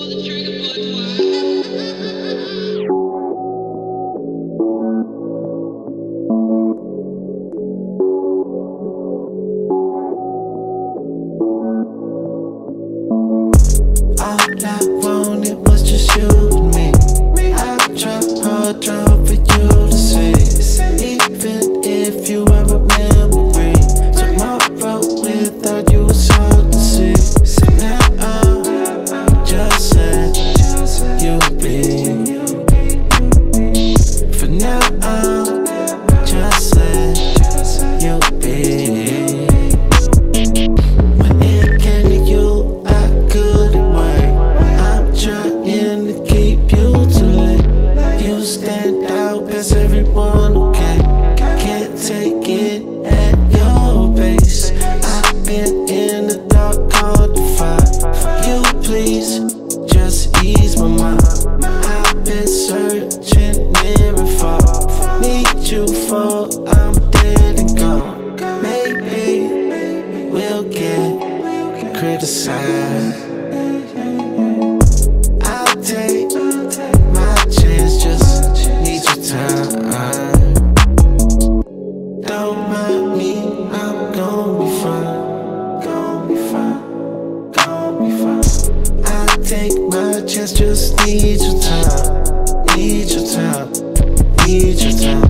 criticized. I'll take my chance, just need your time. Don't mind me, I'm gon' be fine, gon' be fine, gon' be fine. I'll take my chance, just need your time, need your time, need your time.